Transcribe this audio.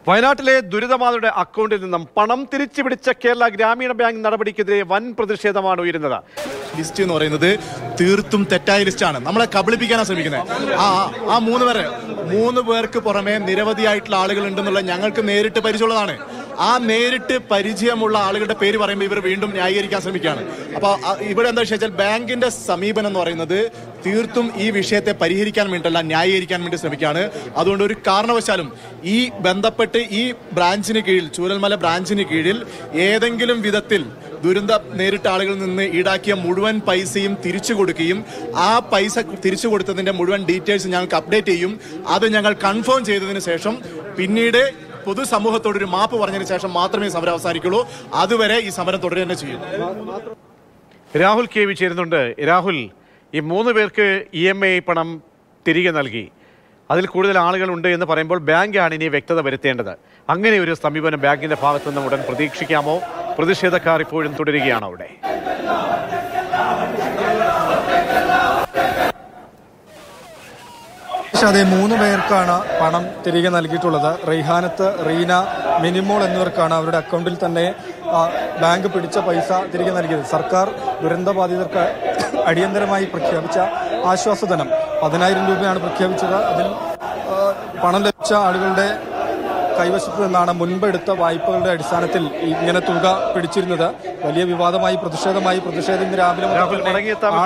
വയനാട്ടിലെ ദുരിതബാധിതരുടെ അക്കൗണ്ടിൽ നിന്നും പണം തിരിച്ചുപിടിച്ച കേരള ഗ്രാമീണ ബാങ്ക് നടപടിക്കെതിരെ വൻ പ്രതിഷേധമാണ് ഉയരുന്നത്. ലിസ്റ്റ് എന്ന് പറയുന്നത് തീർത്തും തെറ്റായ ലിസ്റ്റാണ്. നമ്മളെ കബളിപ്പിക്കാനാണ് ശ്രമിക്കുന്നത്. ആ മൂന്ന് പേർക്ക് പുറമെ നിരവധിയായിട്ടുള്ള ആളുകൾ ഉണ്ടെന്നുള്ള ഞങ്ങൾക്ക് നേരിട്ട് പരിചയമുള്ളതാണ്. ആ നേരിട്ട് പരിചയമുള്ള ആളുകളുടെ പേര് പറയുമ്പോൾ ഇവർ വീണ്ടും ന്യായീകരിക്കാൻ ശ്രമിക്കുകയാണ്. അപ്പോൾ ഇവിടെ എന്താ വെച്ചാൽ ബാങ്കിന്റെ സമീപനം എന്ന് പറയുന്നത് തീർത്തും ഈ വിഷയത്തെ പരിഹരിക്കാൻ വേണ്ടിയല്ല, ന്യായീകരിക്കാൻ വേണ്ടി ശ്രമിക്കുകയാണ്. അതുകൊണ്ട് ഒരു കാരണവശാലും ഈ ബന്ധപ്പെട്ട് ഈ ബ്രാഞ്ചിന് കീഴിൽ, ചൂരൽമല ബ്രാഞ്ചിന് കീഴിൽ ഏതെങ്കിലും വിധത്തിൽ ദുരന്തം നേരിട്ട ആളുകളിൽ നിന്ന് ഈടാക്കിയ മുഴുവൻ പൈസയും തിരിച്ചു കൊടുക്കുകയും ആ പൈസ തിരിച്ചു കൊടുത്തതിന്റെ മുഴുവൻ ഡീറ്റെയിൽസ് ഞങ്ങൾക്ക് അപ്ഡേറ്റ് ചെയ്യും. അത് ഞങ്ങൾ കൺഫേം ചെയ്തതിന് ശേഷം പിന്നീട് പൊതുസമൂഹത്തോടൊരു മാപ്പ് പറഞ്ഞതിന് ശേഷം മാത്രമേ സമരം അവസാനിക്കുള്ളൂ. അതുവരെ ഈ സമരം തുടരുക തന്നെ ചെയ്യും. രാഹുൽ കെ വി ചേരുന്നുണ്ട്. രാഹുൽ, ഈ 3 പേർക്ക് EMI പണം തിരികെ നൽകി, അതിൽ കൂടുതൽ ആളുകളുണ്ട് എന്ന് പറയുമ്പോൾ ബാങ്കാണ് ഇനി വ്യക്തത വരുത്തേണ്ടത്. അങ്ങനെ ഒരു സമീപനം ബാങ്കിന്റെ ഭാഗത്തു നിന്നും ഉടൻ പ്രതീക്ഷിക്കാമോ? പ്രതിഷേധക്കാർ ഇപ്പോഴും തുടരുകയാണോ അവിടെ? അതെ, 3 പേർക്കാണ് പണം തിരികെ നൽകിയിട്ടുള്ളത്. റെയ്ഹാനത്ത്, റീന, മിനിമോൾ എന്നിവർക്കാണ് അവരുടെ അക്കൗണ്ടിൽ തന്നെ ബാങ്ക് പിടിച്ച പൈസ തിരികെ നൽകിയത്. സർക്കാർ ദുരന്തബാധിതർക്ക് അടിയന്തരമായി പ്രഖ്യാപിച്ച ആശ്വാസധനം 10,000 രൂപയാണ് പ്രഖ്യാപിച്ചത്. അതിൽ പണം ലഭിച്ച ആളുകളുടെ കൈവശത്ത് നിന്നാണ് മുൻപെടുത്ത വായ്പകളുടെ അടിസ്ഥാനത്തിൽ ഇങ്ങനെ തുക പിടിച്ചിരുന്നത്. വലിയ വിവാദമായി പ്രതിഷേധം ഇന്ന് രാവിലെ